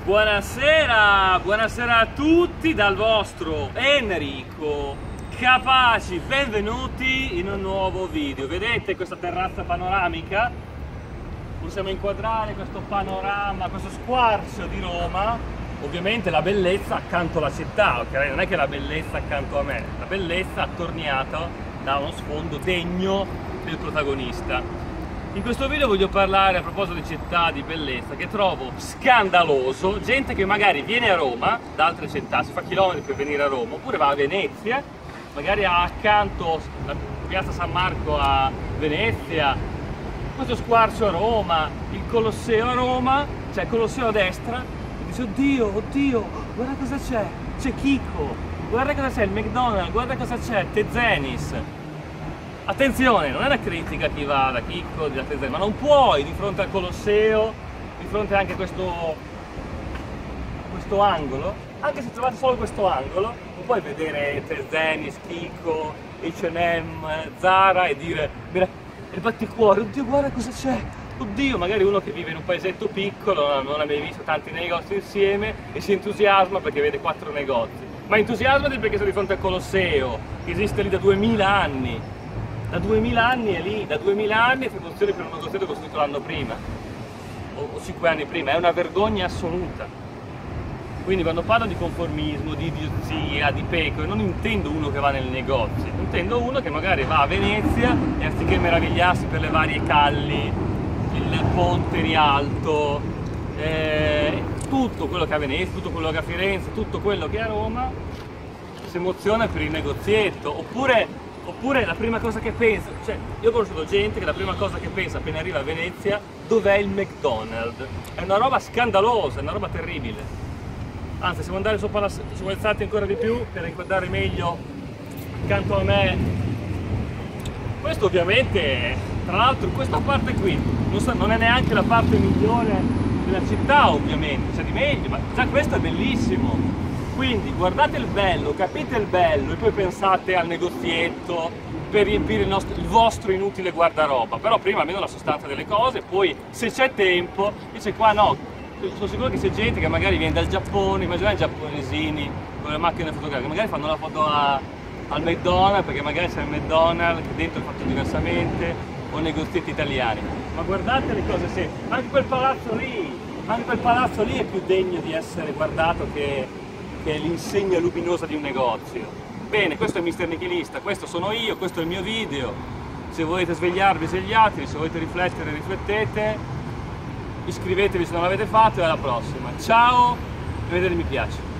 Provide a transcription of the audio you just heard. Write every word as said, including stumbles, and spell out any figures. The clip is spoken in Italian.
Buonasera, buonasera a tutti dal vostro Enrico Capaci, benvenuti in un nuovo video. Vedete questa terrazza panoramica? Possiamo inquadrare questo panorama, questo squarcio di Roma, ovviamente la bellezza accanto alla città, ok? Non è che la bellezza accanto a me, la bellezza attorniata da uno sfondo degno del protagonista. In questo video voglio parlare a proposito di città, di bellezza, che trovo scandaloso, gente che magari viene a Roma da altre città, si fa chilometri per venire a Roma, oppure va a Venezia, magari ha accanto la piazza San Marco a Venezia, questo squarcio a Roma, il Colosseo a Roma, cioè il Colosseo a destra, e dice oddio, oddio, guarda cosa c'è, c'è Chicco, guarda cosa c'è, il McDonald's, guarda cosa c'è, Tezenis. Attenzione, non è una critica a chi va da Chicco, da Tezenis, ma non puoi di fronte al Colosseo, di fronte anche a questo, questo angolo, anche se trovate solo questo angolo, non puoi vedere Tezenis, Chicco, acca e emme, Zara e dire il batticuore, oddio guarda cosa c'è, oddio, magari uno che vive in un paesetto piccolo, non ha mai visto tanti negozi insieme e si entusiasma perché vede quattro negozi, ma entusiasmati perché sei di fronte al Colosseo, che esiste lì da duemila anni. Da duemila anni è lì, da duemila anni è funzione per un negozio costruito l'anno prima, o, o cinque anni prima, è una vergogna assoluta. Quindi quando parlo di conformismo, di idiozia, di pecore, non intendo uno che va nel negozio, intendo uno che magari va a Venezia e anziché meravigliarsi per le varie calli, il ponte Rialto, eh, tutto quello che ha a Venezia, tutto quello che ha a Firenze, tutto quello che è a Roma, si emoziona per il negozietto, oppure Oppure la prima cosa che pensa, cioè io ho conosciuto gente che la prima cosa che pensa appena arriva a Venezia, dov'è il McDonald's? È una roba scandalosa, è una roba terribile. Anzi, se vuoi andare sopra la, se vuoi alzarti ancora di più per ricordare meglio accanto a me, questo ovviamente, tra l'altro questa parte qui, non, so, non è neanche la parte migliore della città ovviamente, c'è di meglio, ma già questo è bellissimo. Quindi guardate il bello, capite il bello e poi pensate al negozietto per riempire il, nostro, il vostro inutile guardaroba, però prima almeno la sostanza delle cose, poi se c'è tempo, invece qua no, sono sicuro che c'è gente che magari viene dal Giappone, immaginate i giapponesini con le macchine fotografiche, magari fanno la foto a, al McDonald's perché magari c'è il McDonald's che dentro è fatto diversamente, o negozietti italiani, ma guardate le cose semplici, anche quel palazzo lì, anche quel palazzo lì è più degno di essere guardato che che è l'insegna luminosa di un negozio. Bene, questo è mister Nichilista, questo sono io, questo è il mio video. Se volete svegliarvi, svegliatevi, se volete riflettere, riflettete. Iscrivetevi se non l'avete fatto e alla prossima. Ciao e vedete mi piace.